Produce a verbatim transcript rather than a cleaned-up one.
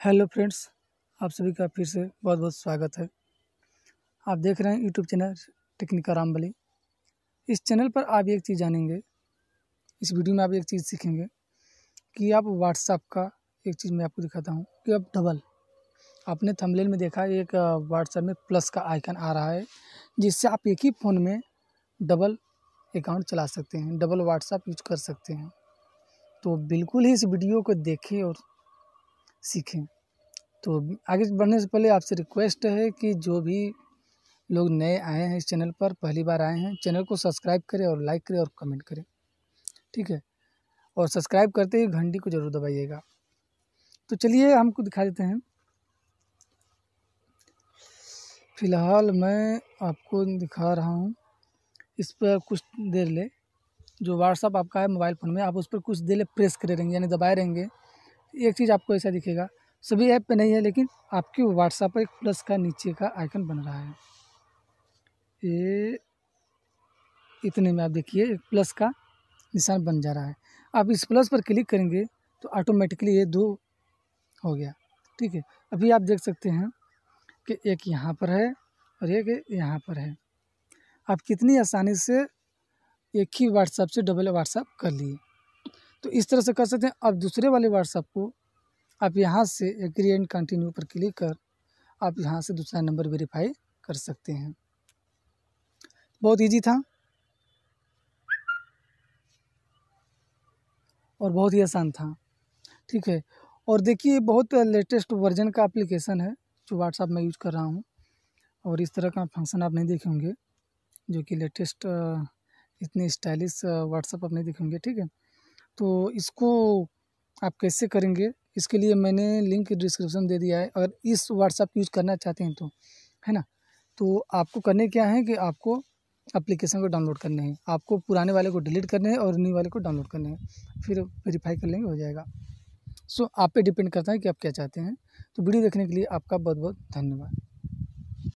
Hello friends, आप सभी का फिर से बहुत बहुत स्वागत है। आप देख रहे हैं यूट्यूब चैनल टेक्निकल रामबली। इस चैनल पर आप एक चीज़ जानेंगे, इस वीडियो में आप एक चीज़ सीखेंगे कि आप व्हाट्सएप का एक चीज़ मैं आपको दिखाता हूं कि अब डबल आपने थंबनेल में देखा एक व्हाट्सएप में प्लस का आइकन आ रहा है, जिससे आप एक ही फ़ोन में डबल अकाउंट चला सकते हैं, डबल व्हाट्सएप यूज कर सकते हैं। तो बिल्कुल ही इस वीडियो को देखें और सीखें। तो आगे बढ़ने से पहले आपसे रिक्वेस्ट है कि जो भी लोग नए आए हैं इस चैनल पर, पहली बार आए हैं, चैनल को सब्सक्राइब करें और लाइक करें और कमेंट करें, ठीक है। और सब्सक्राइब करते ही घंटी को ज़रूर दबाइएगा। तो चलिए हमको दिखा देते हैं। फ़िलहाल मैं आपको दिखा रहा हूँ, इस पर कुछ देर ले जो व्हाट्सअप आपका है मोबाइल फ़ोन में, आप उस पर कुछ देर ले प्रेस करे रहेंगे, यानी दबाए रहेंगे। एक चीज़ आपको ऐसा दिखेगा, सभी ऐप पे नहीं है, लेकिन आपके व्हाट्सएप पर एक प्लस का नीचे का आइकन बन रहा है। ये इतने में आप देखिए एक प्लस का निशान बन जा रहा है। आप इस प्लस पर क्लिक करेंगे तो ऑटोमेटिकली ये दो हो गया, ठीक है। अभी आप देख सकते हैं कि एक यहाँ पर है और एक यहाँ पर है। आप कितनी आसानी से एक ही व्हाट्सएप से डबल व्हाट्सएप कर लिए। तो इस तरह से कर सकते हैं। अब दूसरे वाले व्हाट्सएप को आप यहाँ से एग्री एंड कंटिन्यू पर क्लिक कर आप यहाँ से दूसरा नंबर वेरीफाई कर सकते हैं। बहुत इजी था और बहुत ही आसान था, ठीक है। और देखिए बहुत लेटेस्ट वर्जन का एप्लीकेशन है जो व्हाट्सएप में यूज़ कर रहा हूँ, और इस तरह का फंक्शन आप नहीं देखे होंगे, जो कि लेटेस्ट इतने स्टाइलिश व्हाट्सएप आप नहीं देखे होंगे, ठीक है। तो इसको आप कैसे करेंगे, इसके लिए मैंने लिंक डिस्क्रिप्शन दे दिया है। अगर इस व्हाट्सएप यूज़ करना चाहते हैं तो, है ना, तो आपको करने क्या है कि आपको एप्लीकेशन को डाउनलोड करने हैं, आपको पुराने वाले को डिलीट करने हैं और न्यू वाले को डाउनलोड करने हैं, फिर वेरीफाई कर लेंगे, हो जाएगा। सो आप पे डिपेंड करता है कि आप क्या चाहते हैं। तो वीडियो देखने के लिए आपका बहुत बहुत धन्यवाद।